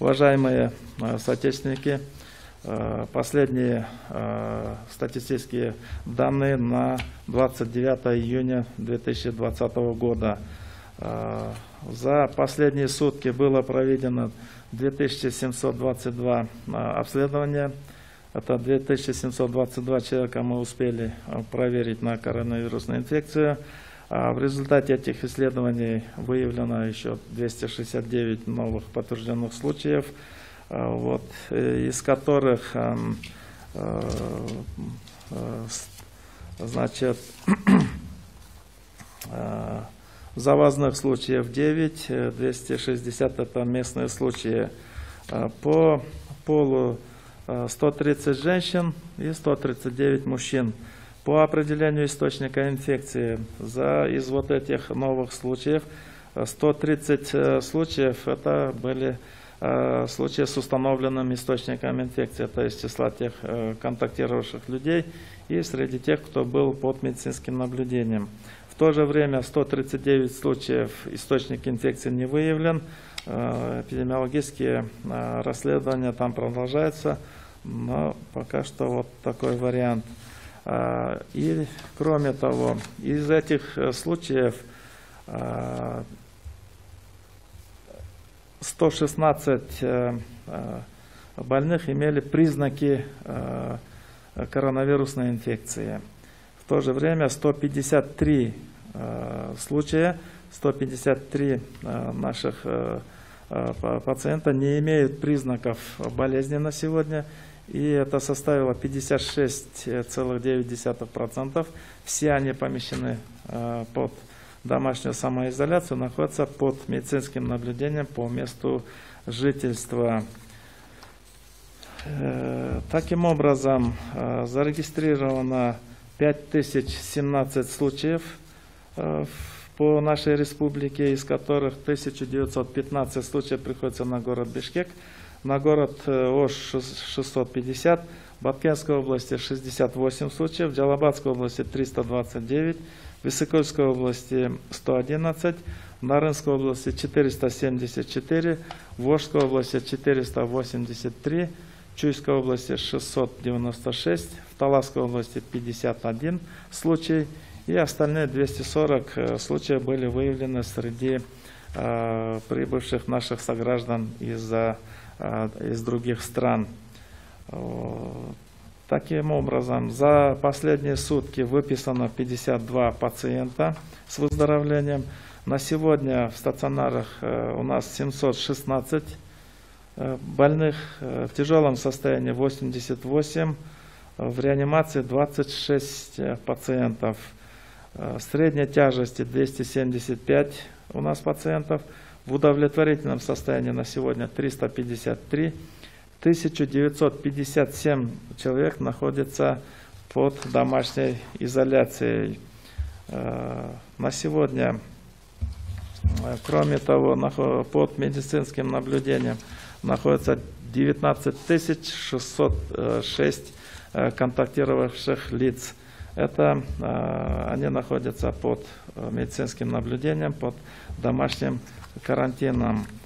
Уважаемые соотечественники, последние статистические данные на 29 июня 2020 года. За последние сутки было проведено 2722 обследования. Это 2722 человека мы успели проверить на коронавирусную инфекцию. В результате этих исследований выявлено еще 269 новых подтвержденных случаев, из которых завозных случаев 9, 260 это местные случаи. По полу 130 женщин и 139 мужчин. По определению источника инфекции, из вот этих новых случаев, 130 случаев это были случаи с установленным источником инфекции, то есть числа тех контактировавших людей и среди тех, кто был под медицинским наблюдением. В то же время 139 случаев источник инфекции не выявлен, эпидемиологические расследования там продолжаются, но пока что вот такой вариант. И кроме того, из этих случаев 116 больных имели признаки коронавирусной инфекции. В то же время 153 случая, 153 наших пациента не имеют признаков болезни на сегодня. И это составило 56,9%. Все они помещены под домашнюю самоизоляцию, находятся под медицинским наблюдением по месту жительства. Таким образом, зарегистрировано 5017 случаев по нашей республике, из которых 1915 случаев приходится на город Бишкек. На город Ош 650, в Баткенской области 68 случаев, в Джалабадской области 329, в Высокольской области 111, в Нарынской области 474, в Ошской области 483, в Чуйской области 696, в Таласской области 51 случай и остальные 240 случаев были выявлены среди прибывших наших сограждан из других стран. Таким образом, за последние сутки выписано 52 пациента с выздоровлением. На сегодня в стационарах у нас 716 больных, в тяжелом состоянии 88, в реанимации 26 пациентов. Средней тяжести 275 у нас пациентов. В удовлетворительном состоянии на сегодня 353. 1957 человек находится под домашней изоляцией. На сегодня, кроме того, под медицинским наблюдением находится 19 606 контактировавших лиц. Это они находятся под медицинским наблюдением, под домашним карантином.